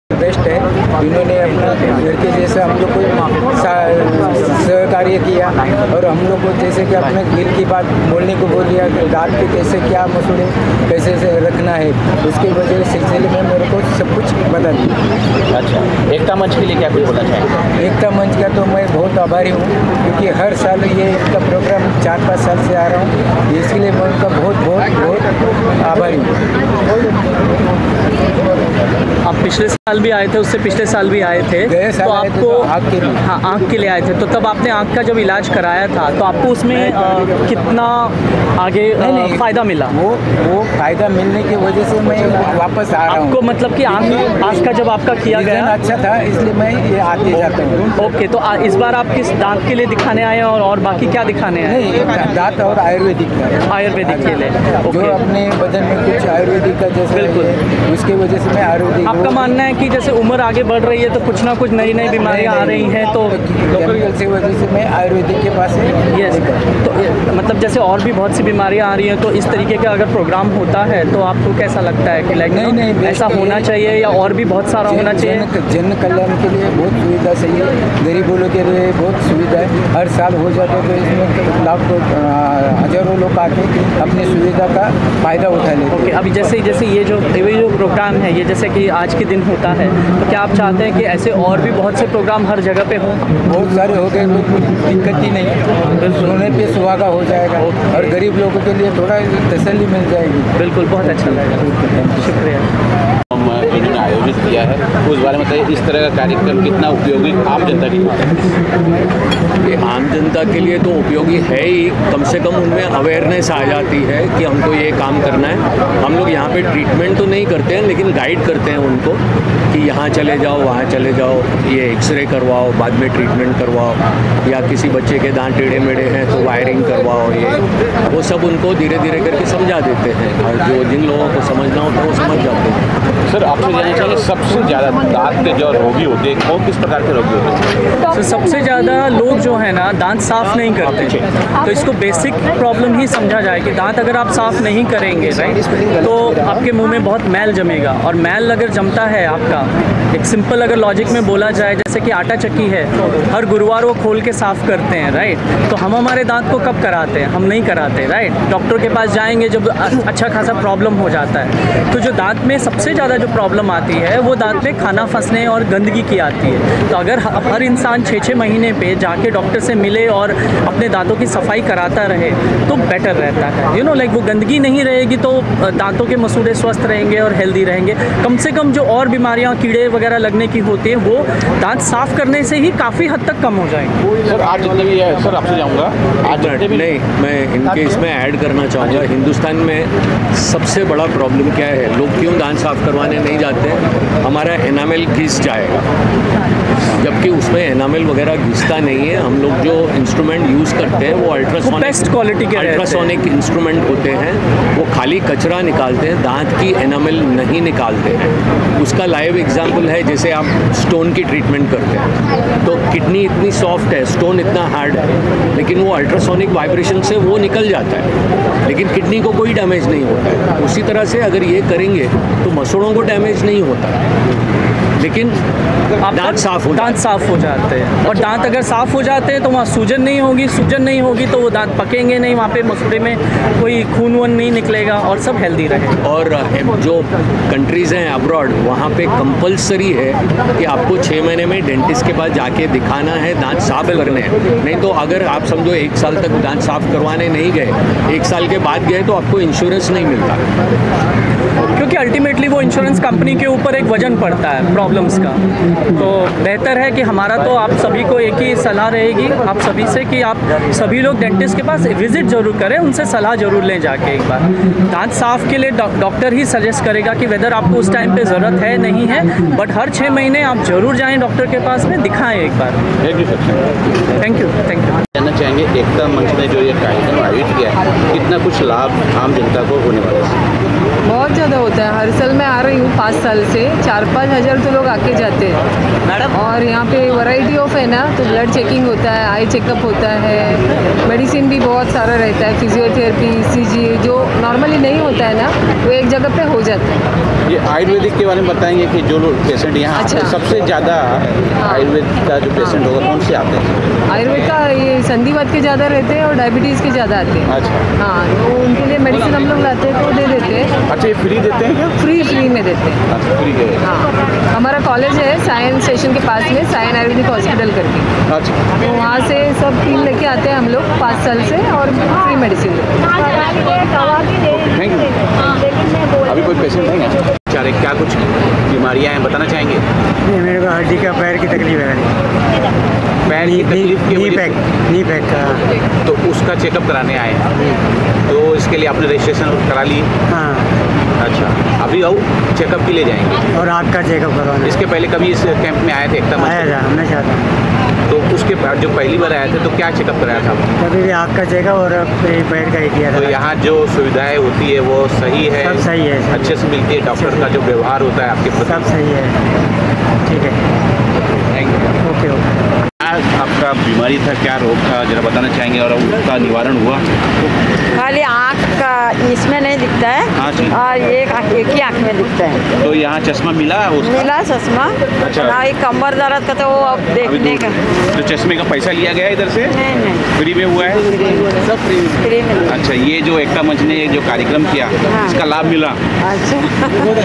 Best है। इन्होंने अपना लड़के जैसे हम लोग को सहकार्य किया और हम लोग को जैसे कि अपने दिल की बात बोलने को बोल दिया कि दांत के कैसे क्या मसूड़े कैसे से रखना है, उसके वजह सिलसिले में मेरे को सब कुछ बता दिया। अच्छा, एकता मंच के लिए क्या कुछ बोलना चाहेंगे? एकता मंच का तो मैं बहुत आभारी हूँ, क्योंकि हर साल ये इनका प्रोग्राम 4-5 साल से आ रहा हूँ, इसलिए मैं उनका बहुत बहुत बहुत आभारी हूँ। आप पिछले साल भी आए थे, उससे पिछले साल भी आए थे, तो आपको आँख के लिए, हाँ आँख के लिए आए थे, तो तब आपने आँख का जब इलाज कराया था तो आपको उसमें कितना आगे फ़ायदा मिला? वो फ़ायदा मिलने की वजह से मैं वापस आ रहा हूँ। आपको मतलब कि आँख का जब आपका किया गया अच्छा था, इसलिए मैं ये आते जाता हूँ। ओके, तो इस बार आप किस दांत के लिए दिखाने आए हैं और बाकी क्या दिखाने आए? नहीं, दांत और आयुर्वेदिक के लिए जो अपने बदन में कुछ आयुर्वेदिक का जैसे बिल्कुल उसके वजह से मैं आयुर्वेदिक। आपका मानना है कि जैसे उम्र आगे बढ़ रही है तो कुछ ना कुछ नई नई बीमारियां आ रही हैं, तो केमिकल की वजह से मैं आयुर्वेदिक के पास यस, तो मतलब जैसे और भी बहुत सी बीमारियां आ रही हैं, तो इस तरीके का अगर प्रोग्राम होता है तो आपको कैसा लगता है कि नहीं ऐसा होना चाहिए या और भी बहुत सारा होना चाहिए? जन कल्याण के लिए बहुत सुविधा चाहिए, गरीबों के लिए बहुत सुविधा है, हर साल हो जाता है, तो इसमें लाखों हजारों लोग आके अपनी सुविधा का फ़ायदा उठा लेते हैं। ओके, अभी जैसे ये जो प्रोग्राम है, ये जैसे कि आज के दिन होता है, तो क्या आप चाहते हैं कि ऐसे और भी बहुत से प्रोग्राम हर जगह पे हों? बहुत सारे हो गए तो कुछ दिक्कत ही नहीं, सोने पे सुहागा हो जाएगा और गरीब लोगों के लिए थोड़ा तसल्ली मिल जाएगी। बिल्कुल, बहुत अच्छा लगा, शुक्रिया। इन्होंने आयोजित किया है, उस बारे में बताइए, इस तरह का कार्यक्रम कितना उपयोगी आम जनता के लिए? ये आम जनता के लिए तो उपयोगी है ही, कम से कम उनमें अवेयरनेस आ जाती है कि हमको ये काम करना है। हम लोग यहाँ पे ट्रीटमेंट तो नहीं करते हैं, लेकिन गाइड करते हैं उनको कि यहाँ चले जाओ, वहाँ चले जाओ, ये एक्सरे करवाओ, बाद में ट्रीटमेंट करवाओ, या किसी बच्चे के दांत टेढ़े मेढ़े हैं तो वायरिंग करवाओ, ये वो सब उनको धीरे धीरे करके समझा देते हैं, और जो जिन लोगों को समझना होता है वो समझ जाते हैं। सर, आपसे जानना चाहिए, सबसे ज़्यादा दांत के जो रोगी होते हैं वो किस प्रकार के रोगी होते हैं? तो सबसे ज़्यादा लोग जो है ना दांत साफ़ नहीं करते, तो इसको बेसिक प्रॉब्लम ही समझा जाए कि दांत अगर आप साफ़ नहीं करेंगे राइट, तो आपके मुंह में बहुत मैल जमेगा, और मैल अगर जमता है आपका, एक सिंपल अगर लॉजिक में बोला जाए, जैसे कि आटा चक्की है, हर गुरुवार वो खोल के साफ़ करते हैं राइट, तो हम हमारे दांत को कब कराते हैं? हम नहीं कराते राइट, डॉक्टर के पास जाएंगे जब अच्छा खासा प्रॉब्लम हो जाता है। तो जो दांत में सबसे ज़्यादा जो प्रॉब्लम आती है वो दांत में खाना फंसने और गंदगी की आती है। तो अगर हर इंसान 6-6 महीने पे जाके डॉक्टर से मिले और अपने दांतों की सफाई कराता रहे तो बेटर रहता है, लाइक वो गंदगी नहीं रहेगी तो दांतों के मसूड़े स्वस्थ रहेंगे और हेल्दी रहेंगे। कम से कम जो और बीमारियां कीड़े वगैरह लगने की होती है वो दांत साफ करने से ही काफ़ी हद तक कम हो जाएंगे। सर, आज जितने भी है, सर आपसे जाऊँगा, आज नहीं, मैं इनके इसमें ऐड करना चाहूँगा, हिंदुस्तान में सबसे बड़ा प्रॉब्लम क्या है, लोग क्यों दांत साफ करवाने नहीं जाते हैं? हमारा एनामेल घिस जाएगा, जबकि उसमें एनामेल वगैरह घिसता नहीं है। हम लोग जो इंस्ट्रूमेंट यूज़ करते हैं वो बेस्ट क्वालिटी के अल्ट्रासोनिक इंस्ट्रूमेंट होते हैं, वो खाली कचरा निकालते हैं, दांत की एनामेल नहीं निकालते हैं। उसका लाइव एग्जांपल है, जैसे आप स्टोन की ट्रीटमेंट करते हैं तो किडनी इतनी सॉफ्ट है, स्टोन इतना हार्ड है, लेकिन वो अल्ट्रासोनिक वाइब्रेशन से वो निकल जाता है, लेकिन किडनी को कोई डैमेज नहीं होता है। उसी तरह से अगर ये करेंगे तो मसूड़ों को डैमेज नहीं होता, लेकिन दांत साफ हो जाते हैं। और दांत अगर साफ हो जाते हैं तो वहाँ सूजन नहीं होगी तो वो दांत पकेंगे नहीं, वहाँ पे मसूड़े में कोई खून वून नहीं निकलेगा और सब हेल्दी रहे। और जो कंट्रीज़ हैं अब्रॉड, वहाँ पे कंपलसरी है कि आपको 6 महीने में डेंटिस्ट के पास जाके दिखाना है, दांत साफ करने हैं। नहीं तो अगर आप समझो 1 साल तक दांत साफ करवाने नहीं गए, 1 साल के बाद गए तो आपको इंश्योरेंस नहीं मिलता, क्योंकि अल्टीमेटली वो इंश्योरेंस कंपनी के ऊपर एक वजन पड़ता है प्रॉब्लम्स का। तो बेहतर है कि हमारा तो आप सभी को एक ही सलाह रहेगी आप सभी से कि आप सभी लोग डेंटिस्ट के पास विजिट जरूर करें, उनसे सलाह जरूर लें जाके एक बार। दांत साफ के लिए डॉक्टर ही सजेस्ट करेगा कि वेदर आपको उस टाइम पे ज़रूरत है नहीं है, बट हर 6 महीने आप जरूर जाएं डॉक्टर के पास में, दिखाएं एक बार। Thank you. जानना चाहेंगे, एकता मंच ने जो ये कार्यक्रम आयोजित किया है, कितना कुछ लाभ आम जनता को होने वाला है? बहुत ज़्यादा होता है। हर साल मैं आ रही हूँ 5 साल से, 4-5 हज़ार तो लोग आके जाते हैं मैडम। और यहाँ पे वैरायटी ऑफ है ना, तो ब्लड चेकिंग होता है, आई चेकअप होता है, मेडिसिन भी बहुत सारा रहता है, फिजियोथेरेपी, ECG जो नॉर्मली नहीं होता है ना, वो एक जगह पे हो जाता है। ये आयुर्वेदिक के बारे में बताएंगे कि जो लोग पेशेंट यहाँ आते हैं, अच्छा। सबसे ज़्यादा आयुर्वेद का जो पेशेंट होगा कौन से आते हैं? आयुर्वेद का ये संधिवात के ज़्यादा रहते हैं और डायबिटीज़ के ज़्यादा आते हैं। अच्छा। हाँ, तो उनके लिए मेडिसिन हम लोग लाते हैं तो दे देते हैं। अच्छा, ये फ्री देते हैं क्या? फ्री में देते हैं। अच्छा, फ्री है। हाँ, हमारा कॉलेज है सायन स्टेशन के पास में, सायन आयुर्वेदिक हॉस्पिटल करके। अच्छा, तो वहाँ से सब टीम लेके आते हैं हम लोग 5 साल से और फ्री मेडिसिन देते हैं। Thank you. अभी कोई पेशेंट नहीं है? चारे क्या कुछ बीमारियाँ हैं बताना चाहेंगे? नहीं, मेरे को हड्डी का पैर की तकलीफ है। पैर की तकलीफ की वजह से? नी पैक का। तो उसका चेकअप कराने आए हैं, तो इसके लिए आपने रजिस्ट्रेशन करा ली? हाँ, अच्छा, अभी आओ चेकअप के लिए जाएंगे। और आँख का चेकअप करवाना। इसके पहले कभी इस कैंप में आए थे एकदम? आया था, हमने चाहता तो उसके बाद जो पहली बार आए थे तो क्या चेकअप कराया था आपने? कभी भी आँख का चेकअप और पैर का ही किया तो था। यहाँ जो सुविधाएं होती है वो सही है? सब सही है। अच्छे से मिलती है? डॉक्टर का जो व्यवहार होता है आपके प्रति? सब सही है। ठीक है, थैंक यू। Okay okay. क्या आपका बीमारी था, क्या रोग था, जरा बताना चाहेंगे और उसका निवारण हुआ? खाली आँख का इसमें नहीं दिखता है। हाँ जी। और एक ही आँख में दिखता है। तो यहाँ चश्मा मिला उसका? मिला चश्मा। अच्छा। ना एक कमर दर्द का तो वो अब अभी देखने का। तो चश्मे का पैसा लिया गया इधर से? नहीं फ्री में हुआ है? सब फ्री में। अच्छा, ये जो एकता मंच ने जो कार्यक्रम किया, हाँ। इसका लाभ मिला? अच्छा बहुत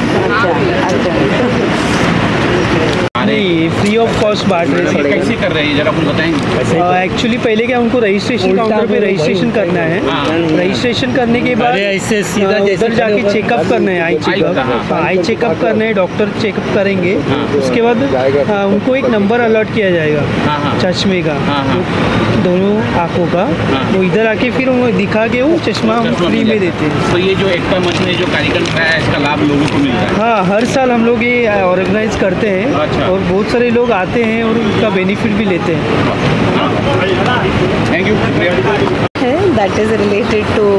अच्छा। नहीं, फ्री ऑफ कॉस्ट बांट रहे ये कैसे कर रहे हैं जरा कुछ बताएंगे? एक्चुअली पहले क्या उनको रजिस्ट्रेशन काउंटर पे रजिस्ट्रेशन करना है। हाँ। रजिस्ट्रेशन करने के बाद उधर जाके चेकअप करना है, आई चेकअप। आई चेकअप करना है, डॉक्टर चेकअप करेंगे। उसके बाद उनको एक नंबर अलॉट किया जाएगा चश्मे का, दोनों आँखों का। वो इधर आके फिर उनको दिखा के वो चश्मा फ्री में देते हैं। तो ये जो एकता मंच ने जो कार्यक्रम कराया है, इसका लाभ लोगों को मिल रहा है? हाँ, हर साल हम लोग ये ऑर्गेनाइज करते हैं। अच्छा। और बहुत सारे लोग आते हैं और उसका बेनिफिट भी लेते हैं। Thank you. है that is related to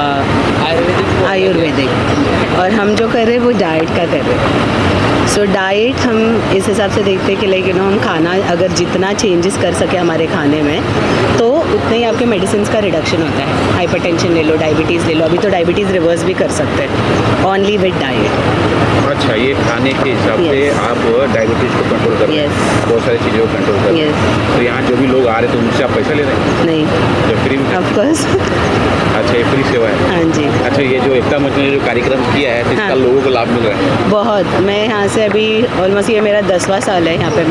ayurvedic, और हम जो कर रहे हैं वो डाइट का कर रहे हैं। सो डाइट हम इस हिसाब से देखते हैं कि लाइक हम खाना अगर जितना चेंजेस कर सके हमारे खाने में, तो उतने ही आपके मेडिसिन का रिडक्शन होता है। हाइपरटेंशन ले लो, डायबिटीज़ ले लो, अभी तो डायबिटीज़ रिवर्स भी कर सकते हैं ओनली विद डाइट। अच्छा, ये खाने के हिसाब से Yes. आप डायबिटीज को कंट्रोल कर रहे हैं? Yes. बहुत सारी चीज़ों को कंट्रोल कर रहे हैं। Yes. तो यहाँ जो भी लोग आ रहे हैं तो उनसे आप पैसा ले रहे हैं? नहीं, जो फ्री में? Of course. अच्छा, ये फ्री सेवा है? हाँ जी। अच्छा, ये जो एकता मंच ने जो कार्यक्रम किया है तो इसका हाँ। लोगों को लाभ मिल रहा है? बहुत। मैं यहाँ से अभी ऑलमोस्ट ये मेरा 10वां साल है यहाँ पे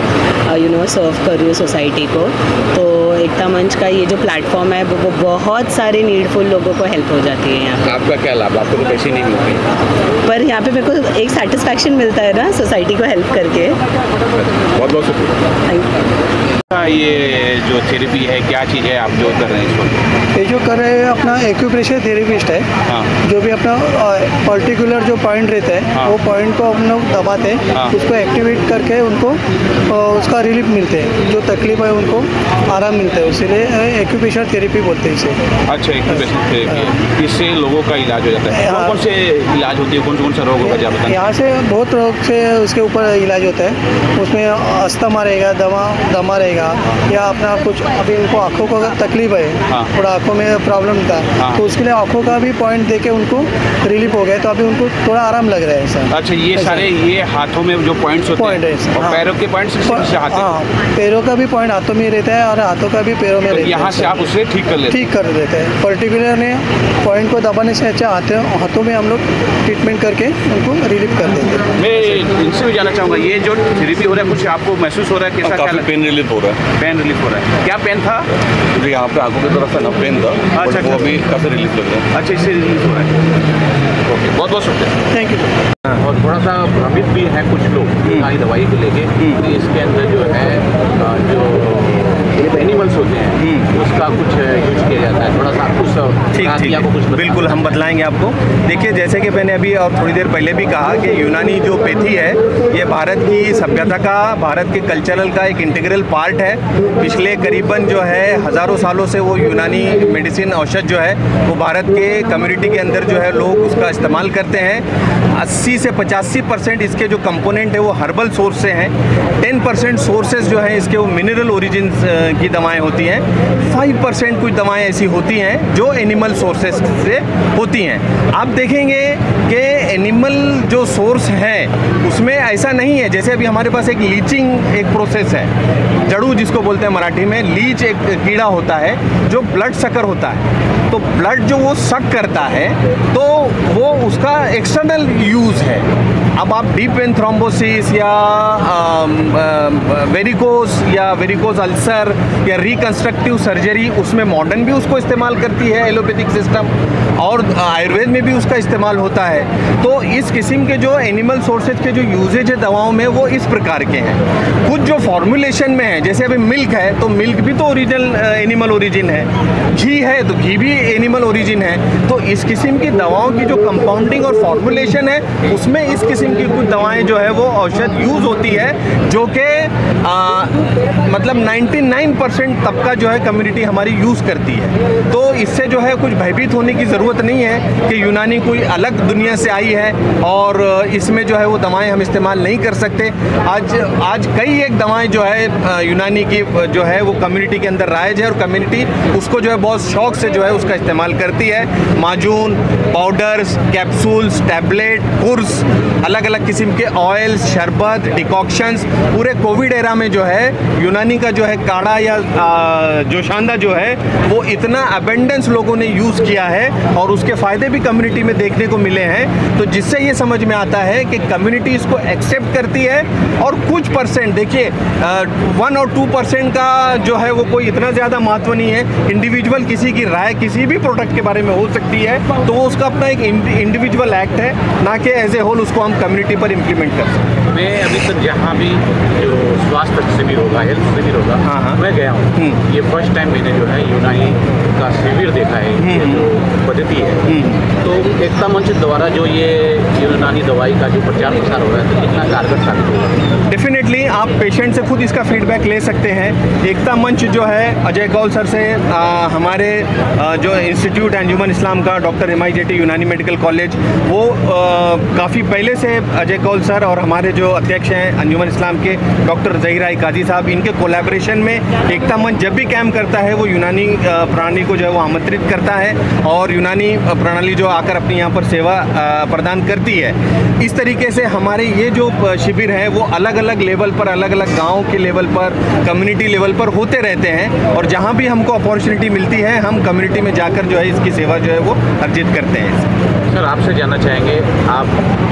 मैं सर्व कर रही हूँ सोसाइटी को। तो एकता मंच का ये जो प्लेटफॉर्म है वो बहुत सारे नीडफुल लोगों को हेल्प हो जाती है यहाँ आपका क्या लाभ? आपको तो पैसे नहीं मिलते? पे। पर यहाँ पे मेरे को एक सेटिस्फैक्शन मिलता है ना सोसाइटी को हेल्प करके। बहुत बहुत शुक्रिया। Thank you. ये जो थेरेपी है क्या चीज़ है आप जो कर रहे हैं इसको? ये जो कर रहे हैं अपना एक्यूप्रेशर थेरेपिस्ट है। हाँ। जो भी अपना पर्टिकुलर जो पॉइंट रहता है, हाँ। वो पॉइंट को हम लोग दबाते हैं, हाँ। उसको एक्टिवेट करके उनको उसका रिलीफ मिलते हैं, जो तकलीफ है उनको आराम मिलता है, इसीलिए एक्यूप्रेशर थेरेपी बोलते हैं इसे। अच्छा, एक्यूप्रेशर थेरेपी है, इससे लोगों का इलाज हो जाता है? हाँ। कौन से इलाज होती है, कौन सा रोग होगा आप बताएं? यहाँ से बहुत रोग से उसके ऊपर इलाज होता है। उसमें अस्थमा रहेगा, दमा रहेगा, या अपना कुछ अभी उनको आँखों को अगर तकलीफ है, हाँ। थोड़ा आँखों में प्रॉब्लम था, हाँ। तो उसके लिए आँखों का भी पॉइंट देके उनको रिलीफ हो गया, तो अभी उनको थोड़ा आराम लग रहा है सर। अच्छा, ये सारे ये हाथों में जो पॉइंट्स होते पॉइंट है हैं और हाँ। पैरों के पॉइंट्स किससे आते हैं? हाँ, पैरों का भी पॉइंट हाथों में रहता है और हाथों का भी पैरों में तो रहता है। यहाँ से आप उसे ठीक कर लेते हैं? ठीक कर देते हैं। पर्टिकुलर ने पॉइंट को दबाने से अच्छा हाथों में हम लोग ट्रीटमेंट करके उनको रिलीफ कर देते हैं। मैं इनसे भी जानना चाहूँगा, ये जो थेरेपी हो रहा है कुछ आपको महसूस हो रहा है? कैसा? काफ़ी पेन रिलीफ हो रहा है। पेन रिलीफ हो रहा है? क्या पेन था? मुझे यहाँ पे आंखों की तरफ से ना पेन था, अच्छा, बट वो अभी काफ़ी रिलीफ लग रहा है। अच्छा, इससे रिलीफ हो रहा है। ओके, बहुत बहुत शुक्रिया। Thank you. और थोड़ा सा भ्रमित भी है कुछ लोग हमारी दवाई को लेके कि इसके अंदर जो है जो एनिमल्स होते हैं उसका कुछ यूज किया जाता है, थोड़ा सा कुछ ठीक को कुछ बिल्कुल हम बतलाएंगे आपको। देखिए, जैसे कि मैंने अभी और थोड़ी देर पहले भी कहा कि यूनानी जो पैथी है ये भारत की सभ्यता का, भारत के कल्चरल का एक इंटीग्रल पार्ट है। पिछले करीबन जो है हज़ारों सालों से वो यूनानी मेडिसिन औषध जो है वो भारत के कम्युनिटी के अंदर जो है लोग उसका इस्तेमाल करते हैं। 80 से 85% इसके जो कंपोनेंट है वो हर्बल सोर्स से हैं। 10% सोर्सेज जो हैं इसके वो मिनरल ओरिजिन की दवाएं होती हैं। 5% कुछ दवाएं ऐसी होती हैं जो एनिमल सोर्सेज से होती हैं। आप देखेंगे कि एनिमल जो सोर्स है उसमें ऐसा नहीं है, जैसे अभी हमारे पास एक लीचिंग एक प्रोसेस है, जड़ू जिसको बोलते हैं मराठी में, लीच एक कीड़ा होता है जो ब्लड सकर होता है। तो ब्लड जो वो सक करता है तो वो उसका एक्सटर्नल यूज़ है। अब आप डीप वेन थ्रोम्बोसिस या वेरिकोज अल्सर या रिकन्स्ट्रक्टिव सर्जरी, उसमें मॉडर्न भी उसको इस्तेमाल करती है एलोपैथिक सिस्टम, और आयुर्वेद में भी उसका इस्तेमाल होता है। तो इस किस्म के जो एनिमल सोर्सेज के जो यूजेज है दवाओं में वो इस प्रकार के हैं। कुछ जो फॉर्मुलेशन में है, जैसे अभी मिल्क है तो मिल्क भी तो ओरिजिनल एनिमल ओरिजिन है, घी है तो घी भी एनिमल ओरिजिन है। तो इस किस्म की दवाओं की जो कंपाउंडिंग और फॉर्मुलेशन है उसमें इस किस्म की कुछ दवाएं जो है वो औषध यूज़ होती है, जो कि मतलब 99% तबका जो है कम्युनिटी हमारी यूज़ करती है। तो इससे जो है कुछ भयभीत होने की ज़रूरत नहीं है कि यूनानी कोई अलग दुनिया से आई है और इसमें जो है वो दवाएं हम इस्तेमाल नहीं कर सकते। आज कई एक दवाएं जो है यूनानी की जो है वो कम्युनिटी के अंदर राइज है और कम्युनिटी उसको जो है बहुत शौक से जो है उसका इस्तेमाल करती है। माजून, पाउडर्स, कैप्सूल्स, टैबलेट, कुर्स, अलग अलग किस्म के ऑयल्स, शरबत, डिकॉक्शंस, पूरे कोविड एरा में जो है यूनानी का जो है काढ़ा या जोशांदा जो है वो इतना अबेंडेंस लोगों ने यूज़ किया है और उसके फ़ायदे भी कम्युनिटी में देखने को मिले हैं। तो जिससे ये समझ में आता है कि कम्युनिटी इसको एक्सेप्ट करती है और कुछ परसेंट, देखिए 1 और 2% का जो है वो कोई इतना ज़्यादा महत्व नहीं है। इंडिविजुअल किसी की राय किसी भी प्रोडक्ट के बारे में हो सकती है, तो वो उसका अपना एक इंडिविजुअल एक्ट है, ना कि एज ए होल उसको हम कम्युनिटी पर इम्प्लीमेंट कर सकते हैं। मैं अभी तक जहाँ भी जो स्वास्थ्य शिविर होगा, हेल्थ शिविर होगा, मैं गया हूँ। ये फर्स्ट टाइम मैंने जो है यूनानी का शिविर देखा है, ये जो पद्धति है। तो एकता मंच द्वारा जो ये यूनानी दवाई का जो प्रचार प्रसार हो रहा है तो कितना कारगर साबित होगा? डेफिनेटली आप पेशेंट से खुद इसका फीडबैक ले सकते हैं। एकता मंच जो है अजय कौल सर से हमारे जो इंस्टीट्यूट अंजुमन इस्लाम का doctor MIJT Unani medical college, वो काफ़ी पहले से अजय कौल सर और हमारे जो अध्यक्ष हैं अंजुमन इस्लाम के डॉक्टर ज़हीर काजी साहब, इनके कोलैबोरेशन में एकता मंच जब भी कैंप करता है वो यूनानी प्रणाली को जो है वो आमंत्रित करता है और यूनानी प्रणाली जो आकर अपनी यहाँ पर सेवा प्रदान करती है। इस तरीके से हमारे ये जो शिविर हैं वो अलग अलग लेवल पर, अलग अलग गाँव के लेवल पर, कम्युनिटी लेवल पर होते रहते हैं और जहाँ भी हमको अपॉर्चुनिटी मिलती है हम कम्युनिटी में जाकर जो है इसकी सेवा जो है वो अर्जित करते हैं। सर, आपसे जानना चाहेंगे, आप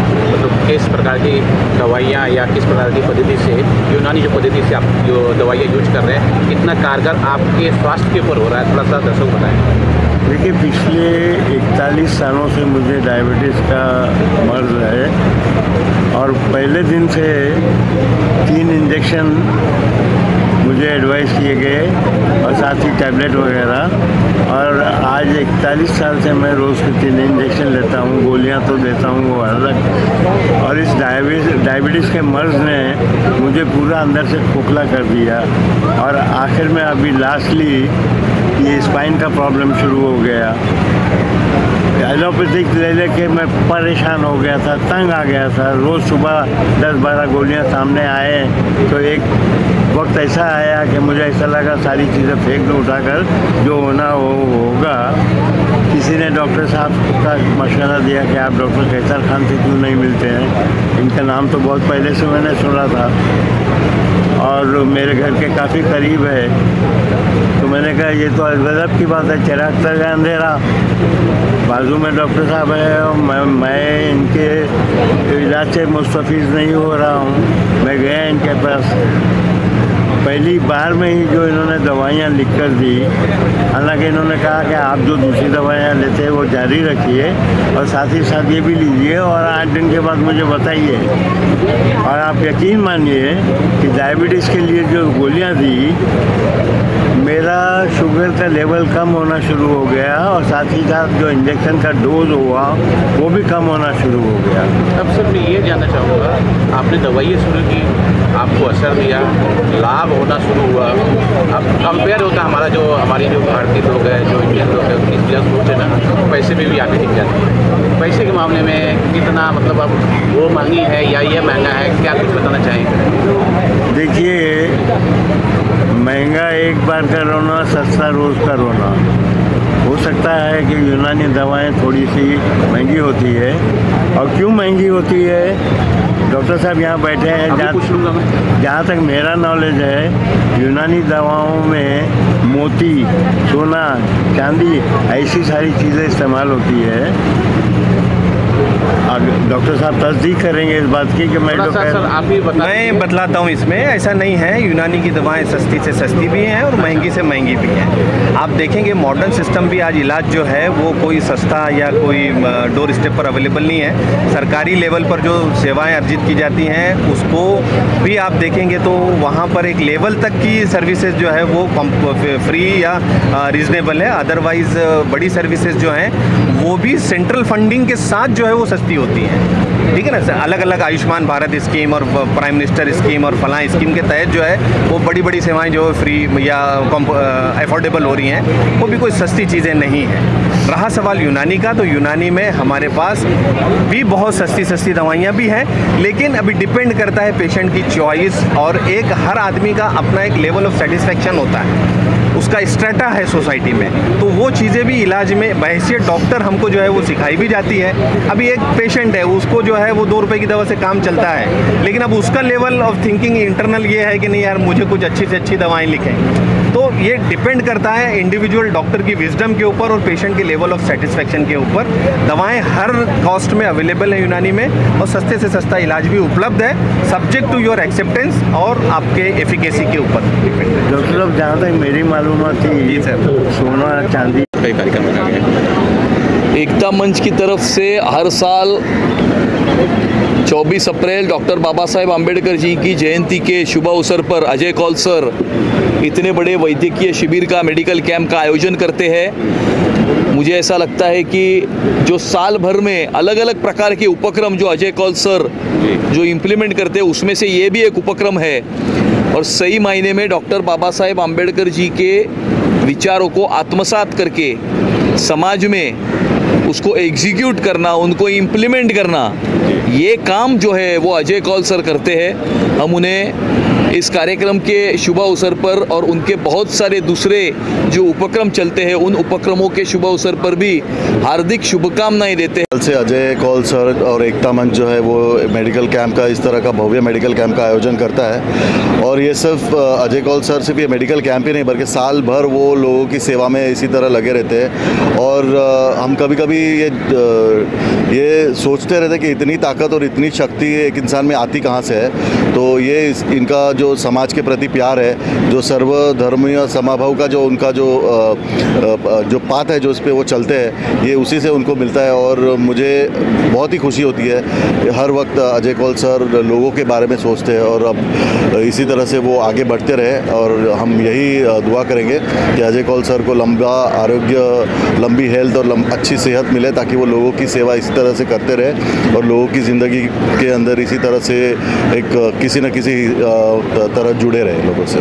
मतलब किस प्रकार की दवाइयाँ या किस प्रकार की पद्धति से, यूनानी जो पद्धति से आप जो दवाइयाँ यूज कर रहे हैं, कितना कारगर आपके स्वास्थ्य के ऊपर हो रहा है, थोड़ा सा दर्शक बताएं। देखिए, पिछले 41 सालों से मुझे डायबिटीज़ का मर्ज है और पहले दिन से 3 इंजेक्शन मुझे एडवाइस किए गए और साथ ही टैबलेट वगैरह, और आज 41 साल से मैं रोज़ के 3 इंजेक्शन लेता हूँ, गोलियाँ तो देता हूँ वो अलग। और इस डायबिटीज़ के मर्ज़ ने मुझे पूरा अंदर से खोखला कर दिया और आखिर में अभी लास्टली ये स्पाइन का प्रॉब्लम शुरू हो गया। एलोपैथिक ले लेके मैं परेशान हो गया था, तंग आ गया था। रोज़ सुबह 10-12 गोलियां सामने आए तो एक वक्त ऐसा आया कि मुझे ऐसा लगा सारी चीज़ें फेंक दूँ उठाकर, जो होना वो होगा। किसी ने डॉक्टर साहब का मशवरा दिया कि आप डॉक्टर कैसर खान से क्यों नहीं मिलते हैं, इनका नाम तो बहुत पहले से मैंने सुना था और मेरे घर के काफ़ी करीब है। तो मैंने कहा ये तो गज़ब की बात है, चिराग तक अंधेरा, बाजू में डॉक्टर साहब है और मैं इनके इलाज से मुस्तफ़ीज़ नहीं हो रहा हूँ। मैं गया इनके पास पहली बार में ही जो इन्होंने दवाइयाँ लिख कर दी, हालांकि इन्होंने कहा कि आप जो दूसरी दवाइयाँ लेते हैं वो जारी रखिए और साथ ही साथ ये भी लीजिए और 8 दिन के बाद मुझे बताइए। और आप यकीन मानिए कि डायबिटीज़ के लिए जो गोलियाँ दी, मेरा शुगर का लेवल कम होना शुरू हो गया और साथ ही साथ जो इंजेक्शन का डोज हुआ वो भी कम होना शुरू हो गया। अब सर मैं ये जानना चाहूँगा, आपने दवाइयाँ शुरू की, आपको असर दिया, लाभ होना शुरू हुआ। अब कंपेयर होता हमारा जो हमारी जो भारतीय लोग हैं, जो इंडियन लोग हैं, उनकी सोच है ना, पैसे में भी आगे दिख जाती है। पैसे के मामले में कितना मतलब अब वो महंगी है या ये महंगा है, क्या कुछ बताना चाहेंगे? देखिए, महंगा एक बार का रोना, सस्ता रोज़ का रोना। हो सकता है कि यूनानी दवाएं थोड़ी सी महंगी होती है। और क्यों महंगी होती है, डॉक्टर साहब यहाँ बैठे हैं, जहाँ तक मेरा नॉलेज है, यूनानी दवाओं में मोती, सोना, चांदी ऐसी सारी चीज़ें इस्तेमाल होती है। डॉक्टर साहब तस्दीक करेंगे इस बात की कि मैं बतलाता हूँ। इसमें ऐसा नहीं है, यूनानी की दवाएं सस्ती से सस्ती भी हैं और महंगी से महंगी भी हैं। आप देखेंगे मॉडर्न सिस्टम भी आज इलाज जो है वो कोई सस्ता या कोई डोर स्टेप पर अवेलेबल नहीं है। सरकारी लेवल पर जो सेवाएं अर्जित की जाती हैं उसको भी आप देखेंगे तो वहाँ पर एक लेवल तक की सर्विसेज जो है वो फ्री या रीज़नेबल है। अदरवाइज़ बड़ी सर्विसेज जो हैं वो भी सेंट्रल फंडिंग के साथ जो है वो सस्ती होती है। ठीक है ना सर, अलग अलग आयुष्मान भारत स्कीम और प्राइम मिनिस्टर स्कीम और फलां स्कीम के तहत जो है वो बड़ी बड़ी सेवाएं जो फ्री या अफोर्डेबल हो रही हैं, वो भी कोई सस्ती चीज़ें नहीं हैं। रहा सवाल यूनानी का, तो यूनानी में हमारे पास भी बहुत सस्ती दवाइयाँ भी हैं, लेकिन अभी डिपेंड करता है पेशेंट की चॉइस और एक हर आदमी का अपना एक लेवल ऑफ सेटिस्फेक्शन होता है, उसका स्ट्रेटा है सोसाइटी में। तो वो चीज़ें भी इलाज में बहैसियत डॉक्टर हमको जो है वो सिखाई भी जाती है। अभी एक पेशेंट है, उसको जो है वो 2 रुपए की दवा से काम चलता है, लेकिन अब उसका लेवल ऑफ थिंकिंग इंटरनल ये है कि नहीं यार मुझे कुछ अच्छी से अच्छी दवाएं लिखें। तो ये डिपेंड करता है इंडिविजुअल डॉक्टर की विजडम के ऊपर और पेशेंट के लेवल ऑफ सेटिस्फेक्शन के ऊपर। दवाएं हर कॉस्ट में अवेलेबल है यूनानी में और सस्ते से सस्ता इलाज भी उपलब्ध है, सब्जेक्ट टू योर एक्सेप्टेंस और आपके एफिकेसी के ऊपर डिपेंड है। डॉक्टर साहब, जहाँ तक मेरी मालूमात थी, जी सर, सोना चांदी कई कार्यक्रम बनाए गए। एकता मंच की तरफ से हर साल 24 अप्रैल डॉक्टर बाबा साहेब आम्बेडकर जी की जयंती के शुभ अवसर पर अजय कौल सर इतने बड़े वैद्यकीय शिविर का, मेडिकल कैंप का आयोजन करते हैं। मुझे ऐसा लगता है कि जो साल भर में अलग अलग प्रकार के उपक्रम जो अजय कौल सर जो इम्प्लीमेंट करते हैं उसमें से ये भी एक उपक्रम है। और सही मायने में डॉक्टर बाबा साहेब आम्बेडकर जी के विचारों को आत्मसात करके समाज में उसको एग्जीक्यूट करना, उनको इम्प्लीमेंट करना, ये काम जो है वो अजय कौल सर करते हैं। हम उन्हें इस कार्यक्रम के शुभ अवसर पर और उनके बहुत सारे दूसरे जो उपक्रम चलते हैं उन उपक्रमों के शुभ अवसर पर भी हार्दिक शुभकामनाएं देते हैं। कल से अजय कौल सर और एकता मंच जो है वो मेडिकल कैंप का, इस तरह का भव्य मेडिकल कैंप का आयोजन करता है। और ये सिर्फ अजय कौल सर सिर्फ ये मेडिकल कैंप ही नहीं बल्कि साल भर वो लोगों की सेवा में इसी तरह लगे रहते हैं। और हम कभी कभी ये सोचते रहते हैं कि इतनी ताकत और इतनी शक्ति एक इंसान में आती कहाँ से है। तो ये इनका जो समाज के प्रति प्यार है, जो सर्वधर्मीय समाभाव का जो उनका जो पाथ है जो इस पे वो चलते हैं, ये उसी से उनको मिलता है। और मुझे बहुत ही खुशी होती है हर वक्त अजय कौल सर लोगों के बारे में सोचते हैं और अब इसी तरह से वो आगे बढ़ते रहे। और हम यही दुआ करेंगे कि अजय कौल सर को लंबा आरोग्य, लंबी हेल्थ और अच्छी सेहत मिले ताकि वो लोगों की सेवा इस तरह से करते रहे और लोगों की ज़िंदगी के अंदर इसी तरह से एक किसी न किसी तरह जुड़े रहे लोगों से।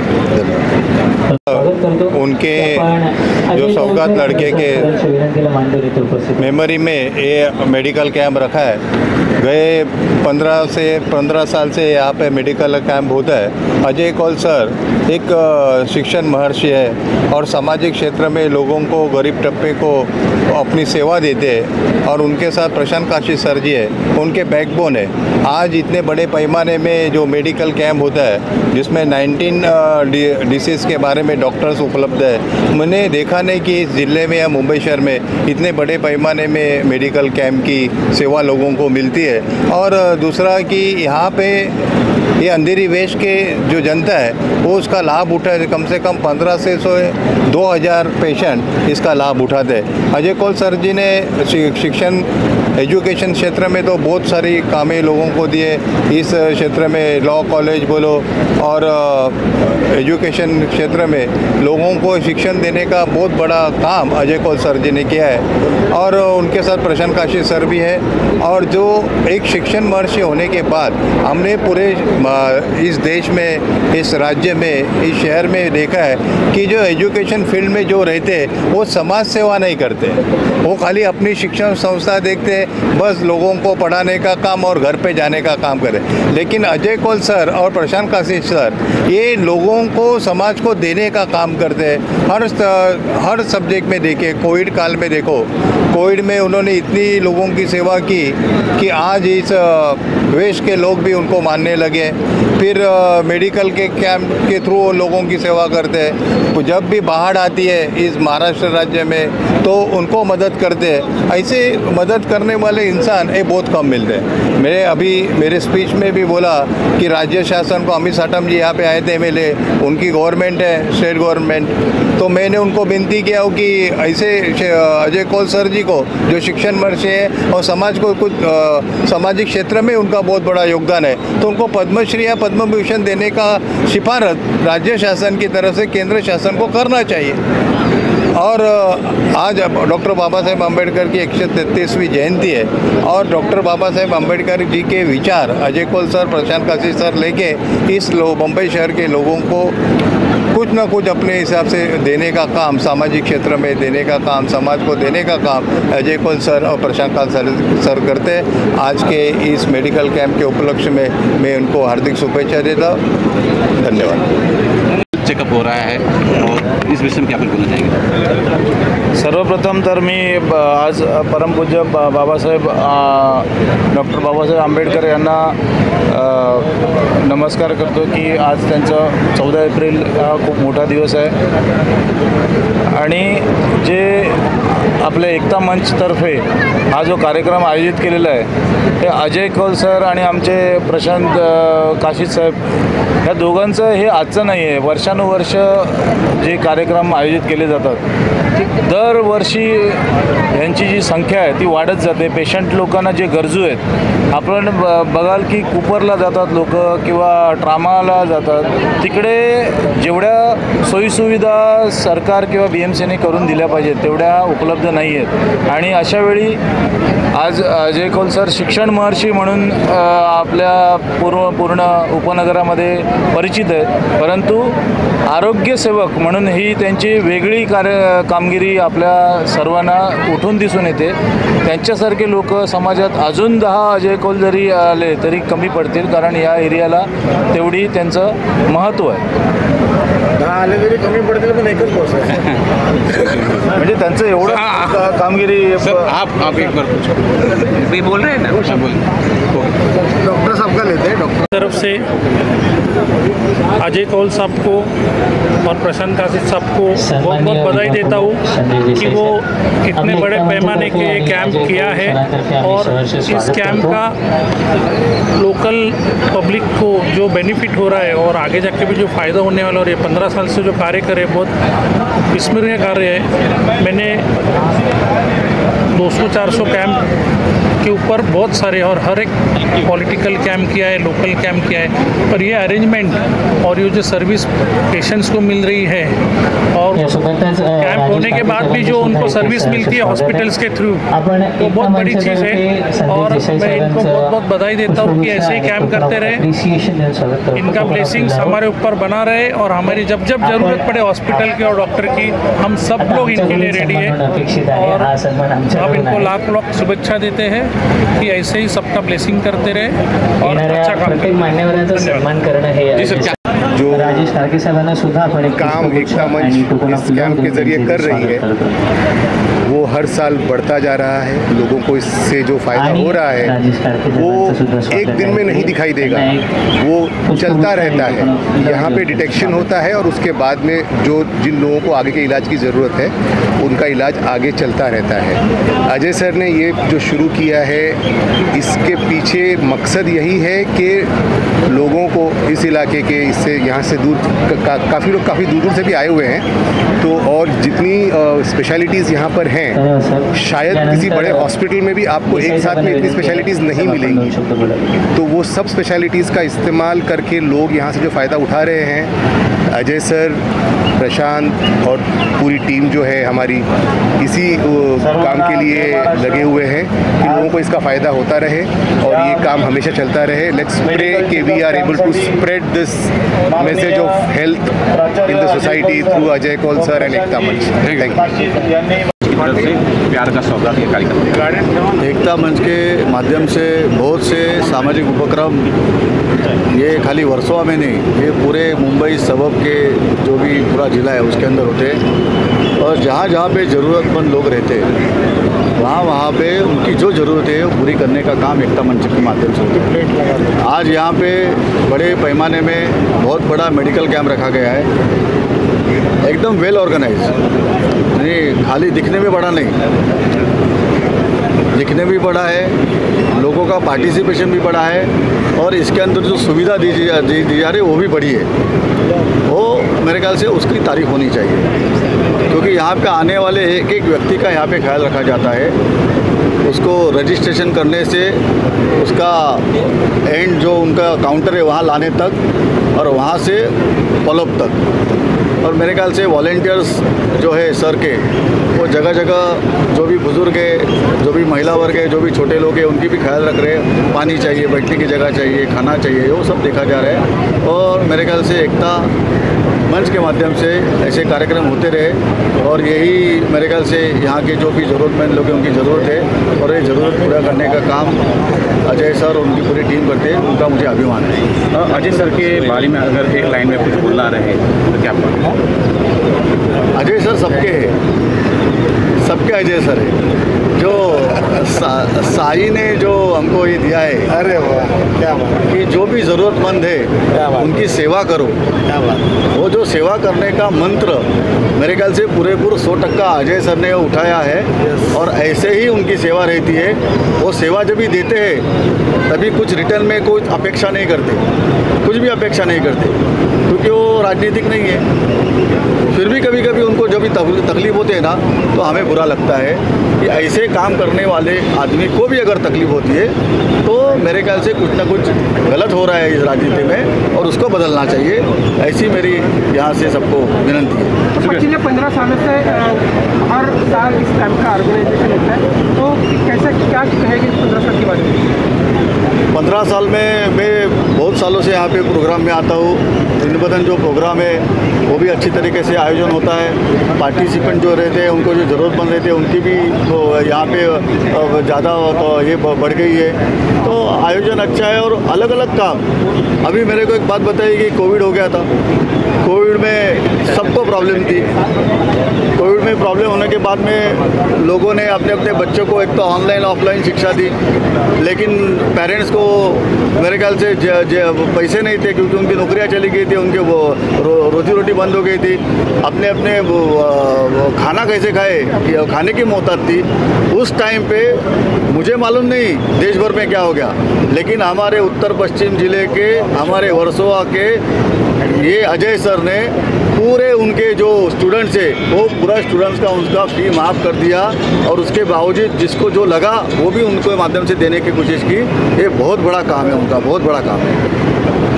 उनके जो सौगात लड़के के मेमोरी में ये मेडिकल कैंप रखा है। गए 15 साल से यहाँ पे मेडिकल कैंप होता है। अजय कौल सर एक शिक्षण महर्षि है और सामाजिक क्षेत्र में लोगों को, गरीब तबके को अपनी सेवा देते हैं। और उनके साथ प्रशांत काशी सर जी है, उनके बैकबोन है। आज इतने बड़े पैमाने में जो मेडिकल कैंप होता है जिसमें 19 डिसीज़ के बारे में डॉक्टर्स उपलब्ध है, मैंने देखा नहीं कि इस ज़िले में या मुंबई शहर में इतने बड़े पैमाने में मेडिकल कैंप की सेवा लोगों को मिलती है। और दूसरा कि यहाँ पे ये अंधेरी वेश के जो जनता है वो उसका लाभ उठाए। कम से कम 15 से 2000 पेशेंट इसका लाभ उठाते हैं। अजय कौल सर जी ने शिक्षण एजुकेशन क्षेत्र में तो बहुत सारी कामें लोगों को दिए। इस क्षेत्र में लॉ कॉलेज बोलो और एजुकेशन क्षेत्र में लोगों को शिक्षण देने का बहुत बड़ा काम अजय कौल सर जी ने किया है। और उनके साथ प्रशांत काशी सर भी है। और जो एक शिक्षण महर्षि होने के बाद हमने पूरे इस देश में, इस राज्य में, इस शहर में देखा है कि जो एजुकेशन फील्ड में जो रहते हैं वो समाज सेवा नहीं करते, वो खाली अपनी शिक्षण संस्था देखते हैं, बस लोगों को पढ़ाने का काम और घर पे जाने का काम करें। लेकिन अजय कौल सर और प्रशांत काशी सर ये लोगों को, समाज को देने का काम करते हैं। हर सब्जेक्ट में देखे, कोविड काल में देखो, कोविड में उन्होंने इतनी लोगों की सेवा की कि आज इस वेश के लोग भी उनको मानने लगे। फिर मेडिकल के कैंप के थ्रू लोगों की सेवा करते हैं। जब भी बाढ़ आती है इस महाराष्ट्र राज्य में तो उनको मदद करते हैं। ऐसे मदद करने वाले इंसान ये बहुत कम मिलते हैं। मेरे स्पीच में भी बोला कि राज्य शासन को, अमित साटम जी यहाँ पे आए थे MLA, उनकी गवर्नमेंट है, स्टेट गवर्नमेंट, तो मैंने उनको विनती किया हो कि ऐसे अजय कौल सर जी को जो शिक्षण महर्षि है और समाज को कुछ सामाजिक क्षेत्र में उनका बहुत बड़ा योगदान है, तो उनको पद्मश्री या पद्म भूषण देने का सिफारिश राज्य शासन की तरफ से केंद्र शासन को करना चाहिए। और आज डॉक्टर बाबा साहेब अम्बेडकर की 133वीं जयंती है और डॉक्टर बाबा साहेब अम्बेडकर जी के विचार अजय कौल सर, प्रशांत काशी सर लेके इस बम्बई शहर के लोगों को कुछ ना कुछ अपने हिसाब से देने का काम, सामाजिक क्षेत्र में देने का काम, समाज को देने का काम अजय कौल सर और प्रशांत काशी सर करते हैं। आज के इस मेडिकल कैंप के उपलक्ष्य में मैं उनको हार्दिक शुभेच्छा देता हूँ। धन्यवाद। चेकअप हो रहा है और इस विषय में क्या बोलना चाहेंगे? सर्वप्रथम तर मी आज परमपूज्य बाबासाहेब डॉक्टर बाबासाहेब आंबेडकर यांना नमस्कार करतो की आज त्यांचा 14 एप्रिल हा खूप मोठा दिवस आहे आणि जे आपल्या एकता मंचतर्फे हा जो कार्यक्रम आयोजित केलेला आहे ते अजय कौल सर आणि आमचे प्रशांत काशी साहेब या दोघांचं हे आजचं नाही आहे। वर्षानुवर्ष जे कार्यक्रम आयोजित केले जातात दरवर्षी यांची जी संख्या आहे ती वाढत जाते। पेशंट लोकांना जे गरजू आहेत, आपण बघाल की कुपरला जातात लोक किंवा ट्रामाला जातात, तिकडे जेवढ्या सोयीसुविधा सरकार किंवा BMCने करून दिल्या पाहिजेत तेवढ्या उपलब्ध नाही आहेत। आणि अशा वेळी आज अजय कौल सर शिक्षण महर्षी म्हणून आपल्या पूर्ण उपनगरामध्ये परिचित आहेत, परंतु आरोग्यसेवक म्हणून ही त्यांची वेगळी कामगिरी आपल्या सर्वांना उठून दिसून येते। त्यांच्यासारखे लोक समाजात अजून 10 अजय कौल जरी आले तरी कमी पडतील, कारण या एरियाला तेवढी त्यांचं महत्त्व आहे। 10 आले तरी कमी पडतील पण एकच पोहोचायचं म्हणजे त्यांचं एवढं कामगिरी। आप एक बार पूछो, बोल रहे हैं ना, डॉक्टर साहब का लेते हैं। डॉक्टर तरफ से अजय कौल साहब को और प्रशांत काशी साहब को बहुत बहुत बधाई देता हूँ कि वो इतने बड़े पैमाने के कैंप किया है और इस कैंप का लोकल पब्लिक को जो बेनिफिट हो रहा है और आगे जाके भी जो फ़ायदा होने वाला, और ये 15 साल से जो कार्य करे बहुत विस्मरणीय कार्य है। मैंने 200-400 कैंप के ऊपर बहुत सारे और हर एक पॉलिटिकल कैंप किया है, लोकल कैंप किया है, पर ये अरेंजमेंट और ये जो सर्विस पेशेंट्स को मिल रही है और कैंप होने के बाद भी जो उनको सर्विस मिलती है हॉस्पिटल्स के थ्रू, वो बहुत बड़ी चीज़ है। और मैं इनको बहुत बहुत बधाई देता हूँ कि ऐसे ही कैंप करते रहे, इनका ब्लेसिंग्स हमारे ऊपर बना रहे और हमारी जब जब ज़रूरत पड़े हॉस्पिटल की और डॉक्टर की, हम सब लोग इनके लिए रेडी है। और अब इनको लाख लाख शुभेच्छा देते हैं कि ऐसे ही सबका ब्लेसिंग करते रहे और अच्छा काम करें। मान्यवरांचा सन्मान करणं हे जो काम एकता मंच इस कैंप के ज़रिए कर रही है वो हर साल बढ़ता जा रहा है। लोगों को इससे जो फ़ायदा हो रहा है वो एक दिन में नहीं दिखाई देगा, वो चलता रहता है। यहाँ पे डिटेक्शन होता है और उसके बाद में जो जिन लोगों को आगे के इलाज की ज़रूरत है उनका इलाज आगे चलता रहता है। अजय सर ने ये जो शुरू किया है इसके पीछे मकसद यही है कि लोगों को इस इलाके के इससे यहाँ से दूर काफ़ी लोग काफ़ी दूर दूर से भी आए हुए हैं, तो और जितनी स्पेशलिटीज़ यहाँ पर हैं शायद किसी बड़े हॉस्पिटल में भी आपको एक साथ में इतनी स्पेशलिटीज़ नहीं मिलेंगी, तो वो सब स्पेशलिटीज़ का इस्तेमाल करके लोग यहाँ से जो फ़ायदा उठा रहे हैं। अजय सर, प्रशांत और पूरी टीम जो है हमारी इसी काम के लिए लगे हुए हैं कि लोगों को इसका फ़ायदा होता रहे और ये काम हमेशा चलता रहे। लेट्स प्रे कि we are able to spread this message of health in the society through Ajay Kaul sir and Ekta Manch. Thank you. से प्यार का सौगात ये कार्यक्रम एकता मंच के माध्यम से बहुत से सामाजिक उपक्रम ये खाली वर्सोवा में नहीं, ये पूरे मुंबई सबब के जो भी पूरा ज़िला है उसके अंदर होते हैं और जहाँ जहाँ पे ज़रूरतमंद लोग रहते हैं वहाँ पे उनकी जो ज़रूरत है वो पूरी करने का काम एकता मंच के माध्यम से होता है। आज यहाँ पे बड़े पैमाने में बहुत बड़ा मेडिकल कैंप रखा गया है, एकदम वेल ऑर्गेनाइज, नहीं खाली दिखने में बड़ा नहीं, दिखने भी बड़ा है, लोगों का पार्टिसिपेशन भी बड़ा है और इसके अंदर जो सुविधा दी जा रही है वो भी बड़ी है। वो मेरे ख्याल से उसकी तारीफ होनी चाहिए क्योंकि यहाँ पे आने वाले एक एक व्यक्ति का यहाँ पे ख्याल रखा जाता है। उसको रजिस्ट्रेशन करने से उसका एंड जो उनका काउंटर है वहाँ लाने तक और वहाँ से फॉलोअप तक। और मेरे ख्याल से वॉलेंटियर्स जो है सर के वो जगह जगह जो भी बुज़ुर्ग है, जो भी महिला वर्ग है, जो भी छोटे लोग हैं उनकी भी ख्याल रख रहे हैं। पानी चाहिए, बैठने की जगह चाहिए, खाना चाहिए, वो सब देखा जा रहा है। और मेरे ख्याल से एकता मंच के माध्यम से ऐसे कार्यक्रम होते रहे और यही मेरे ख्याल से यहाँ के जो भी ज़रूरतमंद लोग हैं उनकी ज़रूरत है और ये ज़रूरत पूरा करने का काम अजय सर और उनकी पूरी टीम करते हैं, उनका मुझे अभिमान है। अजय सर के बारे में अगर एक लाइन में कुछ बोलना रहे तो क्या बोलना? अजय सर सबके हैं, सबके अजय सर है। जो साई ने जो हमको ये दिया है, अरे वाह क्या बात, कि जो भी ज़रूरतमंद है उनकी सेवा करो, क्या बात। वो जो सेवा करने का मंत्र मेरे ख्याल से पूरे 100% अजय सर ने उठाया है और ऐसे ही उनकी सेवा रहती है। वो सेवा जब भी देते हैं तभी कुछ रिटर्न में कोई अपेक्षा नहीं करते, कुछ भी अपेक्षा नहीं करते क्योंकि वो राजनीतिक नहीं है। फिर भी कभी कभी उनको जब भी तकलीफ होती है ना तो हमें बुरा लगता है कि ऐसे काम करने वाले आदमी को भी अगर तकलीफ होती है तो मेरे ख्याल से कुछ ना कुछ गलत हो रहा है इस राजनीति में और उसको बदलना चाहिए। ऐसी मेरी यहाँ से सबको विनंती है। पिछले 15 सालों से हर साल इस कैंप का ऑर्गेनाइजेशन होता है, तो कैसा क्या कहेंगे 15 साल के बारे में? 15 साल में मैं बहुत सालों से यहाँ पे प्रोग्राम में आता हूँ। दिन ब दिन जो प्रोग्राम है वो भी अच्छी तरीके से आयोजन होता है। पार्टिसिपेंट जो रहते हैं उनको जो ज़रूरतमंद रहते हैं उनकी भी तो यहाँ पे ज़्यादा तो ये बढ़ गई है, तो आयोजन अच्छा है और अलग अलग काम। अभी मेरे को एक बात बताइए कि कोविड हो गया था, कोविड में सबको प्रॉब्लम थी। कोविड में प्रॉब्लम होने के बाद में लोगों ने अपने अपने बच्चों को एक तो ऑनलाइन ऑफलाइन शिक्षा दी, लेकिन पेरेंट्स को मेरे ख्याल से पैसे नहीं थे क्योंकि उनकी नौकरियां चली गई थी, उनके वो रोजी रोटी बंद हो गई थी। अपने अपने खाना कैसे खाए, खाने की मोहताज थी। उस टाइम पे मुझे मालूम नहीं देश भर में क्या हो गया, लेकिन हमारे उत्तर पश्चिम ज़िले के हमारे वर्सोवा के ये अजय सर ने पूरे उनके जो स्टूडेंट्स है वो पूरा स्टूडेंट्स का उनका फी माफ़ कर दिया और उसके बावजूद जिसको जो लगा वो भी उनको माध्यम से देने की कोशिश की। ये बहुत बड़ा काम है उनका, बहुत बड़ा काम है।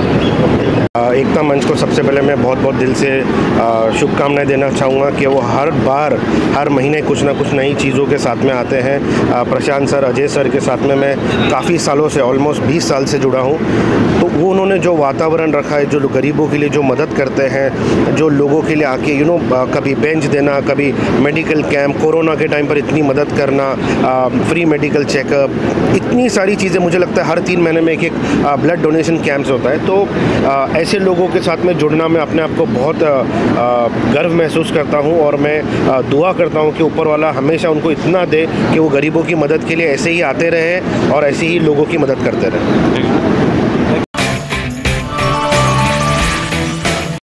एकता मंच को सबसे पहले मैं बहुत बहुत दिल से शुभकामनाएं देना चाहूँगा कि वो हर बार हर महीने कुछ ना कुछ नई चीज़ों के साथ में आते हैं। प्रशांत सर, अजय सर के साथ में मैं काफ़ी सालों से ऑलमोस्ट 20 साल से जुड़ा हूँ, तो वो उन्होंने जो वातावरण रखा है, जो गरीबों के लिए जो मदद करते हैं, जो लोगों के लिए आके कभी बेंच देना, कभी मेडिकल कैंप, कोरोना के टाइम पर इतनी मदद करना, फ्री मेडिकल चेकअप, इतनी सारी चीज़ें। मुझे लगता है हर 3 महीने में एक ब्लड डोनेशन कैंप्स होता है। तो ऐसे लोगों के साथ में जुड़ना मैं अपने आप को बहुत गर्व महसूस करता हूँ और मैं दुआ करता हूँ कि ऊपर वाला हमेशा उनको इतना दे कि वो गरीबों की मदद के लिए ऐसे ही आते रहे और ऐसे ही लोगों की मदद करते रहे।